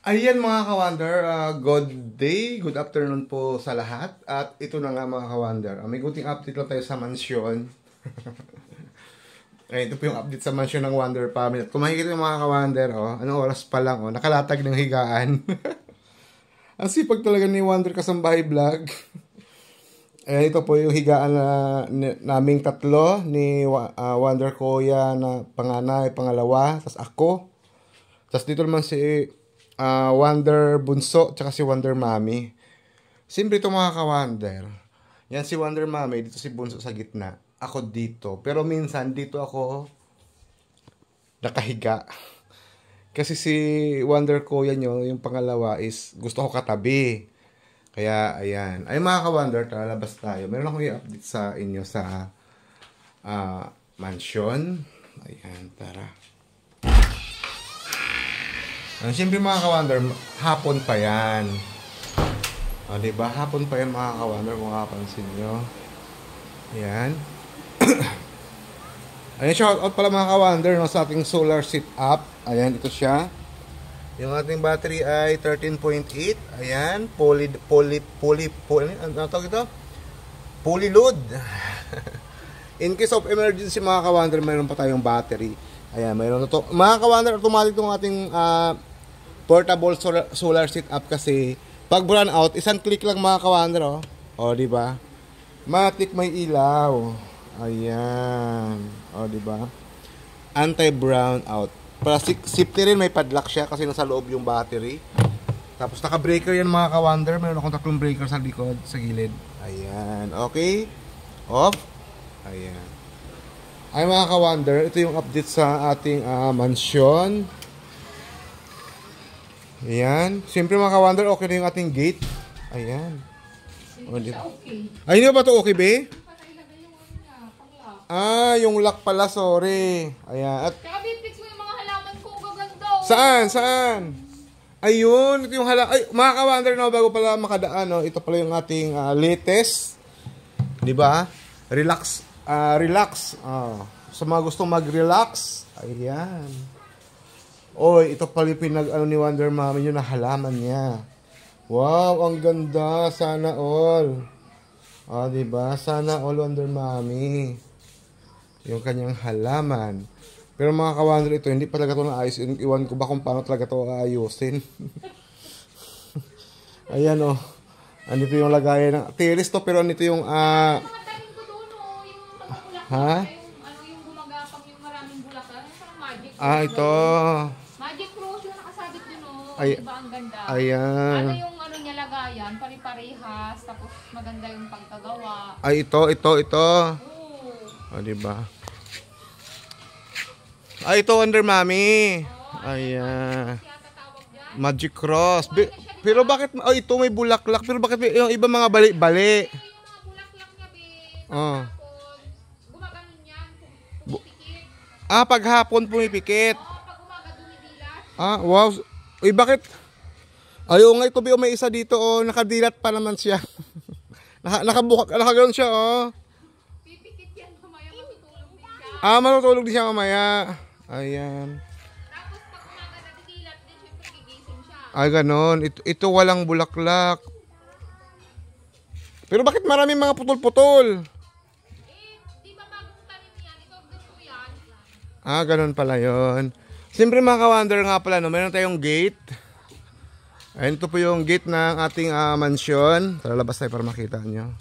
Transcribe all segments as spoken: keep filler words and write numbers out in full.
Ayan mga ka-wonder, uh, good day, good afternoon po sa lahat. At ito na nga mga ka-wonder, uh, may gunting update lang tayo sa mansyon. Ay, ito po yung update sa mansyon ng Wonder Family. At kung makikita yung mga ka-wonder, oh, anong oras pa lang, oh, nakalatag ng higaan. Ang sipag talaga ni Wonder Kasambahay Vlog. Ayan, ito po yung higaan na, na naming tatlo ni uh, Wonder Kuya na panganay, pangalawa, tas ako. Tas dito naman si Uh, Wonder Bunso, tsaka si Wonder Mami. Simple ito mga ka-wonder. Yan si Wonder Mami, dito si Bunso sa gitna. Ako dito. Pero minsan, dito ako nakahiga. Kasi si Wonder Kuya nyo, yung pangalawa is gusto ko katabi. Kaya, ayan. Ay mga ka-wonder, lalabas tayo. Meron akong i-update sa inyo sa uh, mansion. Ayan, tara. Uh, Siyempre mga ka-wonder, hapon pa yan. O, diba? Hapon pa yan mga ka-wonder, kung kapansin nyo. Ayan. Ayan, shout out pala mga ka-wonder no, sa ating solar sit-up. Ayan, ito siya. Yung ating battery ay thirteen point eight. Ayan, poly, poly, poly, poly, ano tawag ito? Poly load. In case of emergency mga ka-wonder, mayroon pa tayong battery. Ayan, mayroon na to. Mga ka-wonder, automatic itong ating uh, portable solar, solar sit-up kasi pag brown out, isang click lang mga ka-wonder, oh. O, di ba? Matik may ilaw. Ayan. O, di ba? Anti-brown out. Para safety rin, may padlock siya kasi nasa loob yung battery. Tapos naka-breaker yan mga ka-wonder. Mayroon akong tatlong breaker sa likod, sa gilid. Ayan. Okay. Off. Ayan. Ay mga ka-wonder, ito yung update sa ating uh, mansyon. Ayan. Siyempre mga ka-wonder, okay na yung ating gate. Ayan. Hindi siya okay. Ay, hindi ba ito okay, be? Ah, yung lock pala, sorry. Ayan. At Kaya bipix mo yung mga halaman ko, gaganda. saan? Saan? Ayun, ito yung halaman. Ay, mga ka-wonder, no, bago pala makadaan, no, ito pala yung ating uh, latest. Diba? Relax. Uh, relax. Uh, sa mga gustong mag-relax. Ayan. Oy, ito pala yung pinag ano ni Wonder Mami yung nahalaman niya. Wow, ang ganda. Sana all. Ah, diba? Sana all Wonder Mami. Yung kanyang halaman. Pero mga ka-wonder, ito hindi pa talaga ito naayos. Iwan ko ba kung paano talaga ito aayusin. Ayan oh. Andito yung lagayan ng tiris to, pero andito yung ah uh, ha? Yung, ano yung gumagapang yung maraming bulakan. Yung magic. Ah, ito. Magic rose yung nakasabit dun oh. Ay, diba ang ganda? Ayan. Ano yung ano niya lagayan? Pari-parehas. Tapos maganda yung pagkagawa. Ay, ito, ito, ito. Oh. Ah, diba? Ay, ito Wonder Mami. Ayan. Magic Cross. Be, pero bakit, oh, ito may bulaklak. Pero bakit may, yung iba mga bali-bali? Yung mga bulaklak niya, be. Oh. Gumaganon yan. Pumipikit. Ah, paghapon pumipikit. Oo, pag umaga dumidilat. Ah, wow. Uy, bakit? Ayaw nga ito, Bio, may isa dito, oh. Nakadilat pa naman siya. Naka, nakabukak, nakaganoon siya, oh. Pipikit yan, mamaya matutulog din siya. Ah, matutulog din siya mamaya. Ayan. Tapos pag umaga nadidilat din, syempre gigising siya. Ay, ganon. Ito, ito walang bulaklak. Pero bakit maraming mga putol-putol? Eh, di ba bagong tanim yan? Ito, gusto yan. Ah, ganon pala yun. Siyempre mga ka-wonder nga pala, no, meron tayong gate. Ayan, ito po yung gate ng ating uh, mansyon. Tara, labas tayo para makita nyo.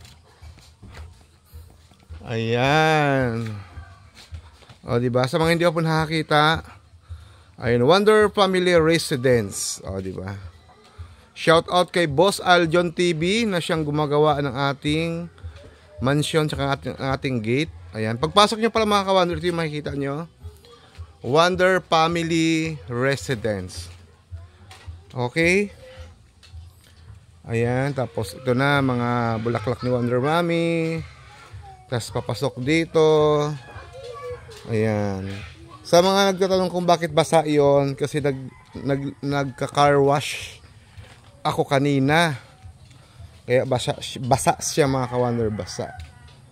Ayan. O, diba? Sa mga hindi ako po nakakita, ayun, Wonder Family Residence. O, diba? Shout out kay Boss Aljon T V na siyang gumagawa ng ating mansyon tsaka ating, ating gate. Ayan. Pagpasok nyo pala mga ka-wonder, ito yung makikita nyo. Wonder Family Residence. Okay. Ayan. Tapos ito na mga bulaklak ni Wonder Mami. Tapos papasok dito. Ayan. Sa mga nagtatanong kung bakit basa yon, kasi nag, nag, nagka-car wash ako kanina. Kaya basa, basa siya mga ka-wonder, basa.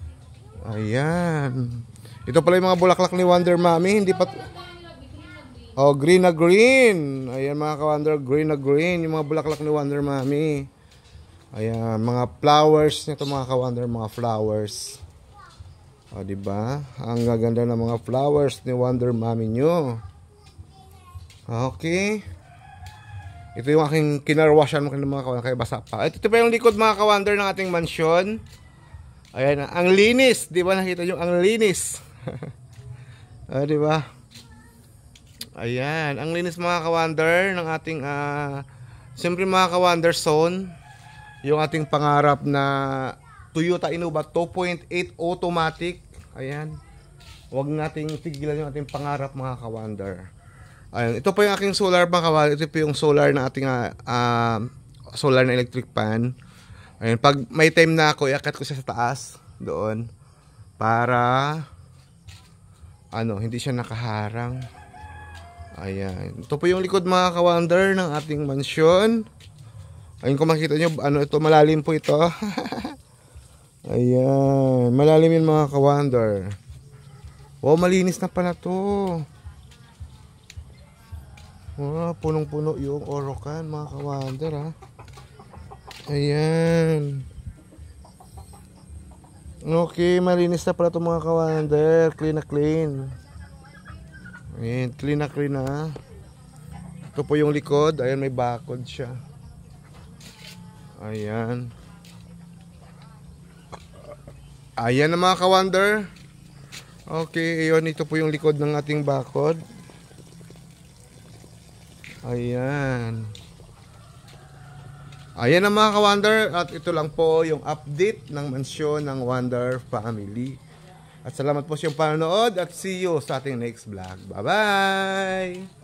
Ayan. Ito pala yung mga bulaklak ni Wonder Mami. Hindi pa... Oh, green na green. Ayan mga ka-Wonder, green na green. Yung mga bulaklak ni Wonder Mommy. Ayan, mga flowers nito mga ka-Wonder, mga flowers. O, diba? Ang gaganda ng mga flowers ni Wonder Mommy nyo. Okay. Ito yung aking kinarwashan mo ng mga ka-Wonder, kaya basa pa. Ito, ito pa yung likod mga ka-Wonder ng ating mansyon. Ayan, ang linis. Diba nakita nyo? Ang linis. O, diba? Ayan, ang linis mga ka-Wonder ng ating uh, siyempre mga ka-Wonder zone, yung ating pangarap na Toyota Innova two point eight automatic. Ayan, huwag nating tigilan yung ating pangarap mga ka-Wonder. Ayan, ito po yung aking solar mga ka-Wonder. Ito po yung solar na ating uh, uh, solar na electric pan. Ayan, pag may time na ako, iakyat ko siya sa taas doon para ano, hindi siya nakaharang. Ayan. Ito po yung likod mga ka-Wonder ng ating mansyon. Ayun kung makikita nyo, ano ito, malalim po ito. Ayan. Malalim yun mga ka-Wonder. Wow, malinis na pala to. Wow, punong-puno yung Orocan mga ka-Wonder ha. Ayan. Okay, malinis na pala to mga ka-Wonder. Clean na clean. Ayan, clean na clean na. Ito po yung likod. Ayan, may bakod siya. Ayan. Ayan na mga ka-Wonder. Okay, ayun. Ito po yung likod ng ating bakod. Ayan. Ayan na mga ka-Wonder. At ito lang po yung update ng mansyon ng Wonder Family. At salamat po sa iyong panonood at see you sa ating next vlog. Bye-bye!